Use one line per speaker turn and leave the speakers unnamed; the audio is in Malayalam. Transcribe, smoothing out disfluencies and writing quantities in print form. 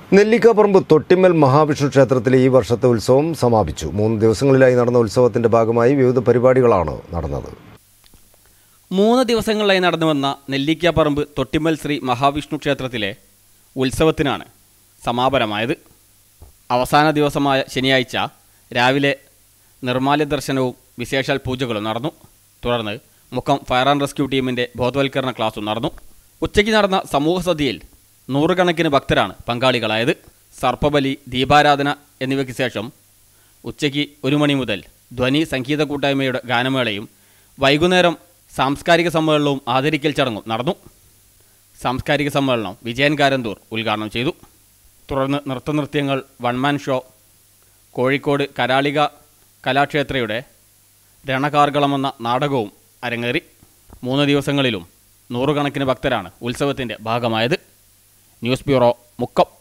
നെല്ലിക്കാപ്പറമ്പ് തൊട്ടിമ്മൽ മഹാവിഷ്ണു ക്ഷേത്രത്തിലെ ഈ വർഷത്തെ ഉത്സവം സമാപിച്ചു. 3 ദിവസങ്ങളിലായി നടന്ന ഉത്സവത്തിന്റെ ഭാഗമായി വിവിധ പരിപാടികളാണ് നടന്നത്.
3 ദിവസങ്ങളിലായി നടന്നുവന്ന നെല്ലിക്കാപ്പറമ്പ് തൊട്ടിമ്മൽ ശ്രീ മഹാവിഷ്ണു ക്ഷേത്രത്തിലെ ഉത്സവത്തിനാണ് സമാപനമായത്. അവസാന ദിവസമായ ശനിയാഴ്ച രാവിലെ നിർമ്മാല്യ ദർശനവും വിശേഷാൽ പൂജകളും നടന്നു. തുടർന്ന് മുക്കം ഫയർ ആൻഡ് റെസ്ക്യൂ ടീമിൻ്റെ ബോധവൽക്കരണ ക്ലാസും നടന്നു. ഉച്ചയ്ക്ക് നടന്ന സമൂഹസദ്യയിൽ 100 കണക്കിന് ഭക്തരാണ് പങ്കാളികളായത്. സർപ്പബലി, ദീപാരാധന എന്നിവയ്ക്ക് ശേഷം ഉച്ചയ്ക്ക് 1 മണി മുതൽ ധ്വനി സംഗീത കൂട്ടായ്മയുടെ ഗാനമേളയും വൈകുന്നേരം സാംസ്കാരിക സമ്മേളനവും ആദരിക്കൽ ചടങ്ങും നടന്നു. സാംസ്കാരിക സമ്മേളനം വിജയൻ കാരന്തൂർ ഉദ്ഘാടനം ചെയ്തു. തുടർന്ന് നൃത്തനൃത്യങ്ങൾ, വൺമാൻ ഷോ, കോഴിക്കോട് കരാളിക കലാക്ഷേത്രയുടെ രണകാർഗളമെന്ന നാടകവും അരങ്ങേറി. 3 ദിവസങ്ങളിലും 100 കണക്കിന് ഭക്തരാണ് ഉത്സവത്തിൻ്റെ ഭാഗമായത്. News bureau, Mukkam.